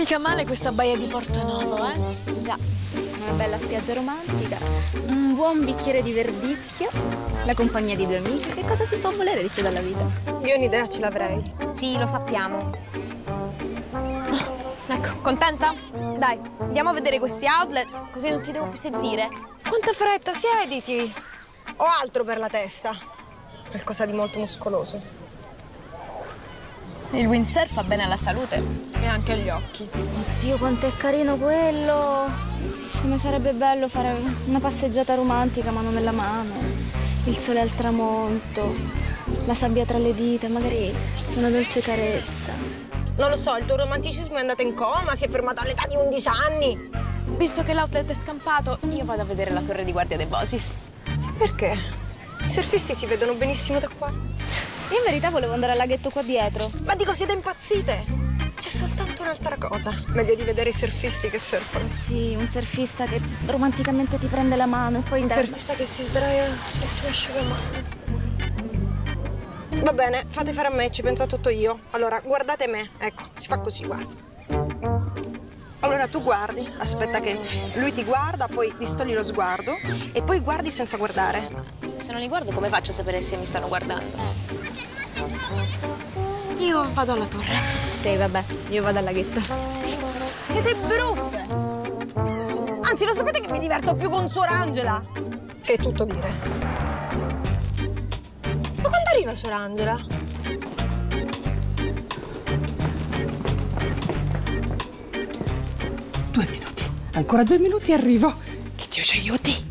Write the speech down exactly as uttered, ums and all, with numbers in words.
Mica male questa baia di Portanovo, eh? Già, una bella spiaggia romantica, un buon bicchiere di verdicchio, la compagnia di due amiche. Che cosa si può volere di più dalla vita? Io un'idea ce l'avrei. Sì, lo sappiamo. Ecco, contenta? Dai, andiamo a vedere questi outlet, così non ti devo più sentire. Quanta fretta, siediti! Ho altro per la testa. Qualcosa di molto muscoloso. Il windsurf fa bene alla salute e anche agli occhi. Oddio, quanto è carino quello! Come sarebbe bello fare una passeggiata romantica, mano nella mano. Il sole al tramonto, la sabbia tra le dita, magari una dolce carezza. Non lo so, il tuo romanticismo è andato in coma, si è fermato all'età di undici anni. Visto che l'outlet è scampato, io vado a vedere la torre di guardia dei Bosis. Perché? I surfisti ti vedono benissimo da qua. Io in verità volevo andare al laghetto qua dietro. Ma dico, siete impazzite? C'è soltanto un'altra cosa. Meglio di vedere i surfisti che surfano. Sì, un surfista che romanticamente ti prende la mano e poi... Un da... surfista che si sdraia sul tuo asciugamano. Va bene, fate fare a me, ci penso a tutto io. Allora, guardate me. Ecco, si fa così, guarda. Allora tu guardi, aspetta che lui ti guarda, poi distogli lo sguardo e poi guardi senza guardare. Se non li guardo, come faccio a sapere se mi stanno guardando? Io vado alla torre. Sì, vabbè, io vado al laghetto. Siete brutte! Anzi, lo sapete che mi diverto più con Suor Angela? Che è tutto dire. Ma quando arriva Suor Angela? Due minuti. Ancora due minuti e arrivo. Che Dio ci aiuti.